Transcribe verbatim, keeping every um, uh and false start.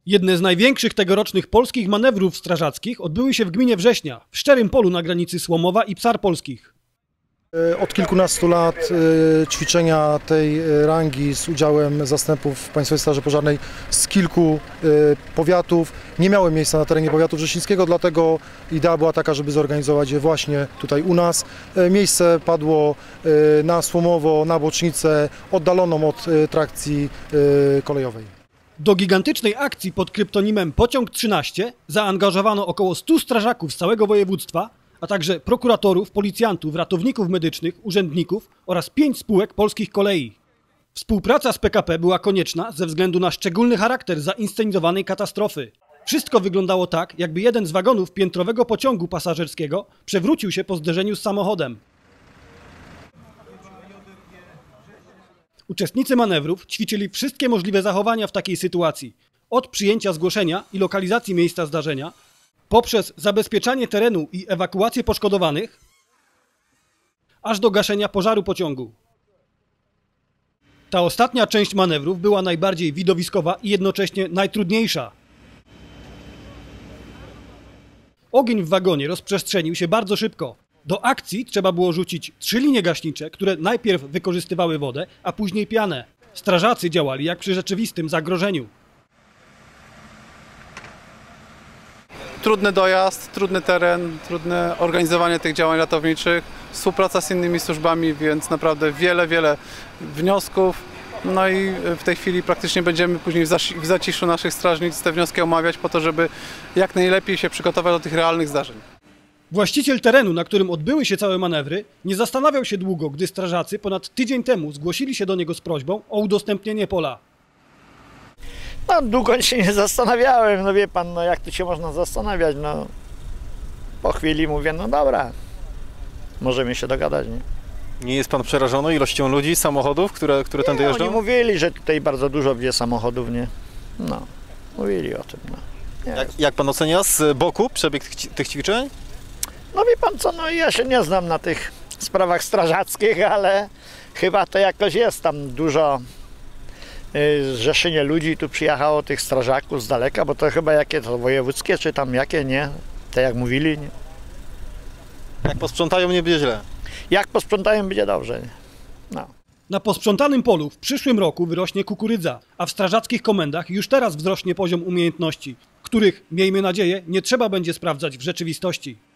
Jedne z największych tegorocznych polskich manewrów strażackich odbyły się w gminie Września, w Szczerym Polu na granicy Słomowa i Psar Polskich. Od kilkunastu lat ćwiczenia tej rangi z udziałem zastępów Państwowej Straży Pożarnej z kilku powiatów nie miały miejsca na terenie powiatu wrzesińskiego, dlatego idea była taka, żeby zorganizować je właśnie tutaj u nas. Miejsce padło na Słomowo, na bocznicę oddaloną od trakcji kolejowej. Do gigantycznej akcji pod kryptonimem Pociąg trzynaście zaangażowano około stu strażaków z całego województwa, a także prokuratorów, policjantów, ratowników medycznych, urzędników oraz pięć spółek polskich kolei. Współpraca z P K P była konieczna ze względu na szczególny charakter zainscenizowanej katastrofy. Wszystko wyglądało tak, jakby jeden z wagonów piętrowego pociągu pasażerskiego przewrócił się po zderzeniu z samochodem. Uczestnicy manewrów ćwiczyli wszystkie możliwe zachowania w takiej sytuacji. Od przyjęcia zgłoszenia i lokalizacji miejsca zdarzenia, poprzez zabezpieczanie terenu i ewakuację poszkodowanych, aż do gaszenia pożaru pociągu. Ta ostatnia część manewrów była najbardziej widowiskowa i jednocześnie najtrudniejsza. Ogień w wagonie rozprzestrzenił się bardzo szybko. Do akcji trzeba było rzucić trzy linie gaśnicze, które najpierw wykorzystywały wodę, a później pianę. Strażacy działali jak przy rzeczywistym zagrożeniu. Trudny dojazd, trudny teren, trudne organizowanie tych działań ratowniczych, współpraca z innymi służbami, więc naprawdę wiele, wiele wniosków. No i w tej chwili praktycznie będziemy później w zaciszu naszych strażnic te wnioski omawiać po to, żeby jak najlepiej się przygotować do tych realnych zdarzeń. Właściciel terenu, na którym odbyły się całe manewry, nie zastanawiał się długo, gdy strażacy ponad tydzień temu zgłosili się do niego z prośbą o udostępnienie pola. No długo się nie zastanawiałem, no wie pan, no jak tu się można zastanawiać, no po chwili mówię, no dobra, możemy się dogadać, nie? Nie jest pan przerażony ilością ludzi, samochodów, które, które tędy jeżdżą? Oni mówili, że tutaj bardzo dużo będzie samochodów, nie? No, mówili o tym, no. Jak, jak pan ocenia z boku przebieg tych, tych ćwiczeń? No wie pan co, no ja się nie znam na tych sprawach strażackich, ale chyba to jakoś jest tam dużo zrzeszenie ludzi, tu przyjechało tych strażaków z daleka, bo to chyba jakie to wojewódzkie, czy tam jakie, nie? Tak jak mówili, nie? Jak posprzątają, nie będzie źle. Jak posprzątają, będzie dobrze, nie? No. Na posprzątanym polu w przyszłym roku wyrośnie kukurydza, a w strażackich komendach już teraz wzrośnie poziom umiejętności, których, miejmy nadzieję, nie trzeba będzie sprawdzać w rzeczywistości.